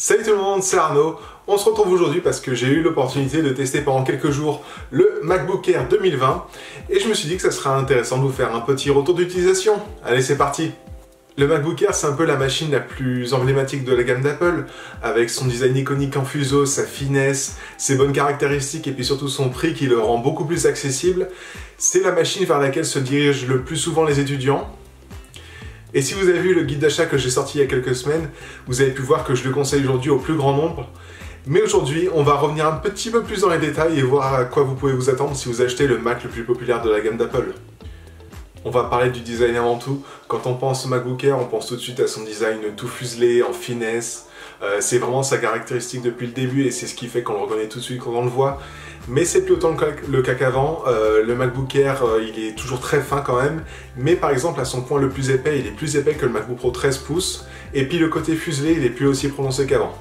Salut tout le monde, c'est Arnaud. On se retrouve aujourd'hui parce que j'ai eu l'opportunité de tester pendant quelques jours le MacBook Air 2020 et je me suis dit que ça serait intéressant de vous faire un petit retour d'utilisation. Allez, c'est parti! Le MacBook Air, c'est un peu la machine la plus emblématique de la gamme d'Apple, avec son design iconique en fuseau, sa finesse, ses bonnes caractéristiques et puis surtout son prix qui le rend beaucoup plus accessible. C'est la machine vers laquelle se dirigent le plus souvent les étudiants. Et si vous avez vu le guide d'achat que j'ai sorti il y a quelques semaines, vous avez pu voir que je le conseille aujourd'hui au plus grand nombre. Mais aujourd'hui, on va revenir un petit peu plus dans les détails et voir à quoi vous pouvez vous attendre si vous achetez le Mac le plus populaire de la gamme d'Apple. On va parler du design avant tout. Quand on pense au MacBook Air, on pense tout de suite à son design tout fuselé, en finesse. C'est vraiment sa caractéristique depuis le début et c'est ce qui fait qu'on le reconnaît tout de suite quand on le voit. Mais c'est plus autant le cas qu'avant. Le MacBook Air, il est toujours très fin quand même. Mais par exemple, à son point le plus épais, il est plus épais que le MacBook Pro 13 pouces. Et puis le côté fuselé, il est plus aussi prononcé qu'avant.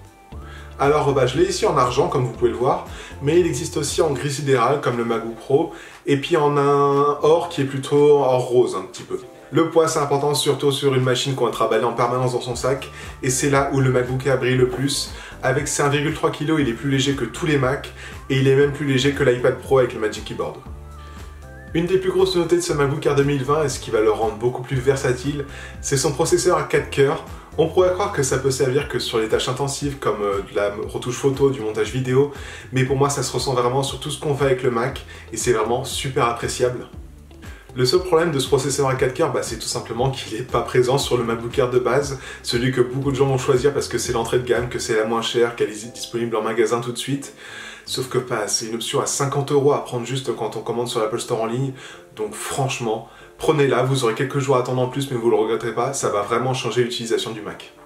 Alors je l'ai ici en argent comme vous pouvez le voir, mais il existe aussi en gris sidéral comme le MacBook Pro, et puis en un or qui est plutôt or rose un petit peu. Le poids c'est important surtout sur une machine qu'on va travailler en permanence dans son sac, et c'est là où le MacBook Air brille le plus. Avec ses 1,3 kg, il est plus léger que tous les Macs, et il est même plus léger que l'iPad Pro avec le Magic Keyboard. Une des plus grosses nouveautés de ce MacBook Air 2020, et ce qui va le rendre beaucoup plus versatile, c'est son processeur à 4 cœurs. On pourrait croire que ça peut servir que sur les tâches intensives comme de la retouche photo, du montage vidéo, mais pour moi ça se ressent vraiment sur tout ce qu'on fait avec le Mac, et c'est vraiment super appréciable. Le seul problème de ce processeur à 4 cœurs, c'est tout simplement qu'il n'est pas présent sur le MacBook Air de base, celui que beaucoup de gens vont choisir parce que c'est l'entrée de gamme, que c'est la moins chère, qu'elle est disponible en magasin tout de suite. Sauf que c'est une option à 50 € à prendre juste quand on commande sur l'Apple Store en ligne, donc franchement, prenez-la, vous aurez quelques jours à attendre en plus mais vous ne le regretterez pas, ça va vraiment changer l'utilisation du Mac.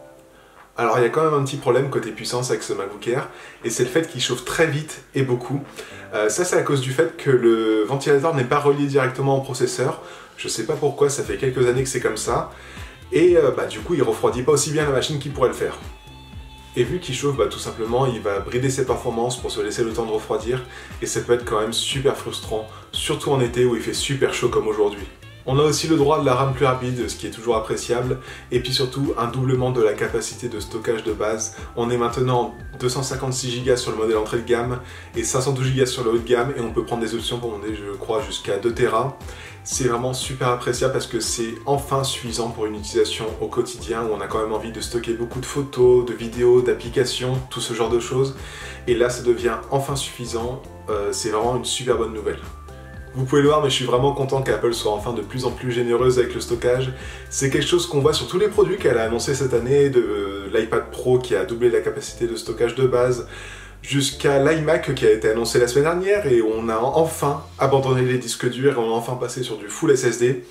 Alors il y a quand même un petit problème côté puissance avec ce MacBook Air, et c'est le fait qu'il chauffe très vite et beaucoup. Ça c'est à cause du fait que le ventilateur n'est pas relié directement au processeur. Je sais pas pourquoi, ça fait quelques années que c'est comme ça. Et du coup il refroidit pas aussi bien la machine qu'il pourrait le faire. Et vu qu'il chauffe, tout simplement il va brider ses performances pour se laisser le temps de refroidir, et ça peut être quand même super frustrant, surtout en été où il fait super chaud comme aujourd'hui. On a aussi le droit de la RAM plus rapide, ce qui est toujours appréciable, et puis surtout un doublement de la capacité de stockage de base. On est maintenant 256 Go sur le modèle entrée de gamme et 512 Go sur le haut de gamme, et on peut prendre des options pour monter, je crois, jusqu'à 2 Tera. C'est vraiment super appréciable parce que c'est enfin suffisant pour une utilisation au quotidien où on a quand même envie de stocker beaucoup de photos, de vidéos, d'applications, tout ce genre de choses. Et là, ça devient enfin suffisant. C'est vraiment une super bonne nouvelle. Vous pouvez le voir, mais je suis vraiment content qu'Apple soit enfin de plus en plus généreuse avec le stockage. C'est quelque chose qu'on voit sur tous les produits qu'elle a annoncé cette année, de l'iPad Pro qui a doublé la capacité de stockage de base, jusqu'à l'iMac qui a été annoncé la semaine dernière, et on a enfin abandonné les disques durs et on a enfin passé sur du full SSD.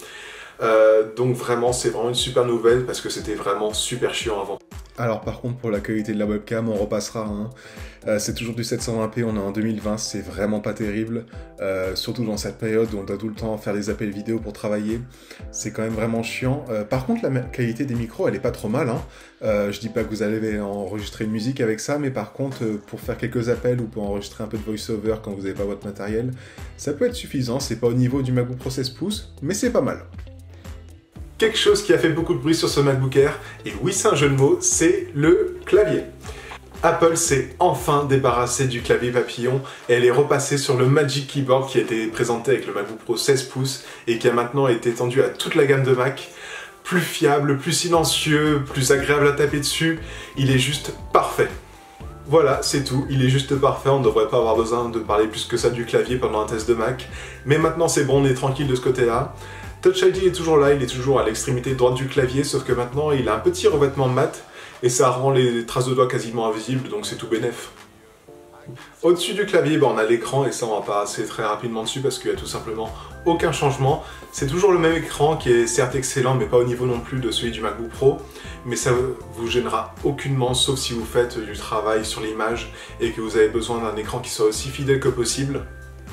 Donc vraiment, c'est vraiment une super nouvelle parce que c'était vraiment super chiant avant. Alors par contre, pour la qualité de la webcam, on repassera. C'est toujours du 720p, on est en 2020, c'est vraiment pas terrible. Surtout dans cette période où on doit tout le temps faire des appels vidéo pour travailler. C'est quand même vraiment chiant. Par contre, la qualité des micros, elle est pas trop mal. Je dis pas que vous allez enregistrer une musique avec ça, mais par contre, pour faire quelques appels ou pour enregistrer un peu de voice-over quand vous n'avez pas votre matériel, ça peut être suffisant. C'est pas au niveau du MacBook Pro 16 pouces, mais c'est pas mal. Quelque chose qui a fait beaucoup de bruit sur ce MacBook Air, et oui c'est un jeu de mots, c'est le clavier. Apple s'est enfin débarrassé du clavier papillon et elle est repassée sur le Magic Keyboard qui a été présenté avec le MacBook Pro 16 pouces et qui a maintenant été étendu à toute la gamme de Mac. Plus fiable, plus silencieux, plus agréable à taper dessus, il est juste parfait. Voilà, c'est tout, il est juste parfait, on ne devrait pas avoir besoin de parler plus que ça du clavier pendant un test de Mac. Mais maintenant c'est bon, on est tranquille de ce côté-là. Touch ID est toujours là, il est toujours à l'extrémité droite du clavier, sauf que maintenant il a un petit revêtement mat et ça rend les traces de doigts quasiment invisibles, donc c'est tout bénef. Au-dessus du clavier, on a l'écran, et ça on va passer très rapidement dessus parce qu'il n'y a tout simplement aucun changement. C'est toujours le même écran qui est certes excellent, mais pas au niveau non plus de celui du MacBook Pro, mais ça vous gênera aucunement, sauf si vous faites du travail sur l'image et que vous avez besoin d'un écran qui soit aussi fidèle que possible.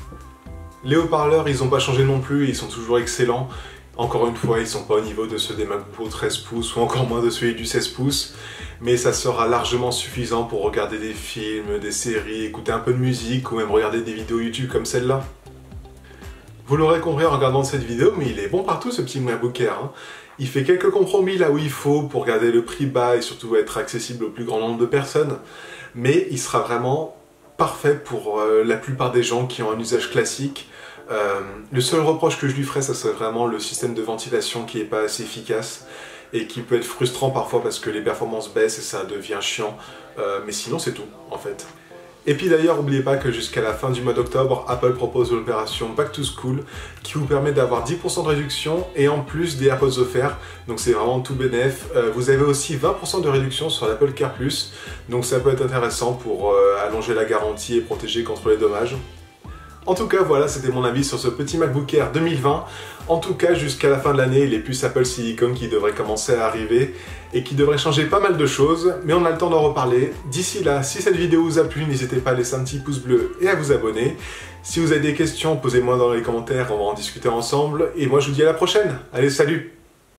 Les haut-parleurs, ils n'ont pas changé non plus, ils sont toujours excellents. Encore une fois, ils ne sont pas au niveau de ceux des MacBook Pro 13 pouces ou encore moins de celui du 16 pouces. Mais ça sera largement suffisant pour regarder des films, des séries, écouter un peu de musique ou même regarder des vidéos YouTube comme celle-là. Vous l'aurez compris en regardant cette vidéo, mais il est bon partout ce petit MacBook Air, hein. Il fait quelques compromis là où il faut pour garder le prix bas et surtout être accessible au plus grand nombre de personnes, mais il sera vraiment parfait pour la plupart des gens qui ont un usage classique. Le seul reproche que je lui ferais, ça serait vraiment le système de ventilation qui n'est pas assez efficace et qui peut être frustrant parfois parce que les performances baissent et ça devient chiant, mais sinon c'est tout en fait. Et puis d'ailleurs, n'oubliez pas que jusqu'à la fin du mois d'octobre, Apple propose l'opération Back to School qui vous permet d'avoir 10% de réduction et en plus des AirPods offerts, donc c'est vraiment tout bénef. Vous avez aussi 20% de réduction sur l'Apple Care Plus, donc ça peut être intéressant pour allonger la garantie et protéger contre les dommages. En tout cas, voilà, c'était mon avis sur ce petit MacBook Air 2020. En tout cas, jusqu'à la fin de l'année, les puces Apple Silicon qui devraient commencer à arriver et qui devraient changer pas mal de choses, mais on a le temps d'en reparler. D'ici là, si cette vidéo vous a plu, n'hésitez pas à laisser un petit pouce bleu et à vous abonner. Si vous avez des questions, posez-moi dans les commentaires, on va en discuter ensemble. Et moi, je vous dis à la prochaine. Allez, salut!